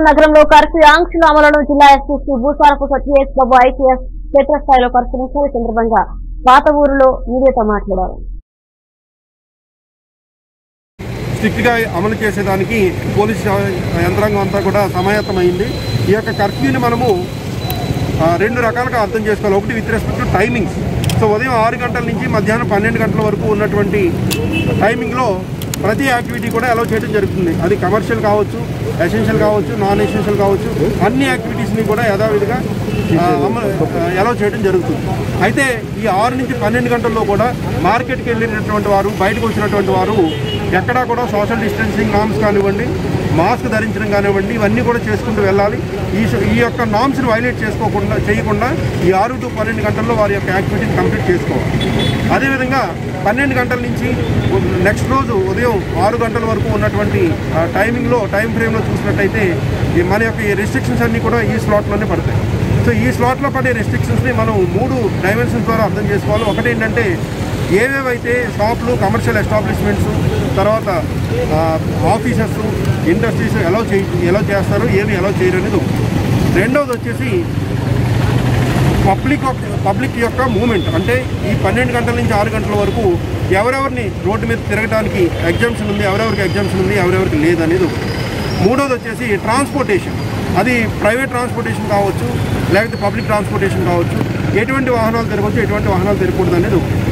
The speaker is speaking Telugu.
నగరంలో కర్ఫ్యూ ఆంక్షల అమలును జిల్లా ఎస్పీ శ్రీ భూసారపు సత్యేష్ బాబు ఐటీఎస్ క్షేత్రస్థాయిలో పరిశీలించారు. ఈ సందర్భంగా పాత ఊరులో మీడియాతో మాట్లాడారు. స్ట్రిక్ట్ గా అమలు చేసేదానికి పోలీస్ యంత్రాంగం అంతా కూడా సమాయత్తమైంది. ఈ యొక్క కర్ఫ్యూని మనము రెండు రకాలుగా అర్థం చేసుకోవాలి. ఒకటి with respect to timings. So ఉదయం 6 గంటల నుంచి మధ్యాహ్నం 12 గంటల వరకు ఉన్నటువంటి టైమింగ్లో ప్రతి యాక్టివిటీ కూడా అలౌ చేయడం జరుగుతుంది. అది కమర్షియల్ కావచ్చు, ఎసెన్షియల్ కావచ్చు, నాన్ ఎసెన్షియల్ కావచ్చు, అన్ని యాక్టివిటీస్ని కూడా యథావిధిగా అలౌ చేయడం జరుగుతుంది. అయితే ఈ 6 నుంచి 12 గంటల్లో కూడా మార్కెట్కి వెళ్ళినటువంటి వారు, బయటకు వచ్చినటువంటి వారు ఎక్కడా కూడా సోషల్ డిస్టెన్సింగ్ నామ్స్ కానివ్వండి, మాస్క్ ధరించడం కానివ్వండి, ఇవన్నీ కూడా చేసుకుంటూ వెళ్ళాలి. ఈ యొక్క నామ్స్ని వైలేట్ చేయకుండా ఈ 6 to 12 గంటల్లో వారి యొక్క యాక్టివిటీని కంప్లీట్ చేసుకోవాలి. అదేవిధంగా 12 గంటల నుంచి నెక్స్ట్ రోజు ఉదయం 6 గంటల వరకు ఉన్నటువంటి టైం ఫ్రేమ్లో చూసినట్టయితే మన యొక్క ఈ రెస్ట్రిక్షన్స్ అన్నీ కూడా ఈ స్లాట్లోనే పడతాయి. సో ఈ స్లాట్లో పడే రెస్ట్రిక్షన్స్ని మనం 3 డైమెన్షన్స్ ద్వారా అర్థం చేసుకోవాలి. ఒకటి ఏంటంటే ఏవేవైతే షాపులు, కమర్షియల్ ఎస్టాబ్లిష్మెంట్స్, తర్వాత ఆఫీసెస్, ఇండస్ట్రీస్ ఎలా చేస్తారు, ఏమి ఎలా చేయరు అనేది ఒకటి. రెండవది వచ్చేసి పబ్లిక్ యొక్క మూమెంట్. అంటే ఈ 12 గంటల నుంచి 6 గంటల వరకు ఎవరెవరిని రోడ్డు మీద తిరగడానికి ఎగ్జామ్షన్ ఉంది, ఎవరెవరికి ఎగ్జామ్షన్ ఉంది, ఎవరెవరికి లేదనేది ఒకటి. మూడవది వచ్చేసి ట్రాన్స్పోర్టేషన్. అది ప్రైవేట్ ట్రాన్స్పోర్టేషన్ కావచ్చు, లేకపోతే పబ్లిక్ ట్రాన్స్పోర్టేషన్ కావచ్చు. ఎటువంటి వాహనాలు తిరగవచ్చు, ఎటువంటి వాహనాలు తిరగకూడదు అనేది ఒకటి.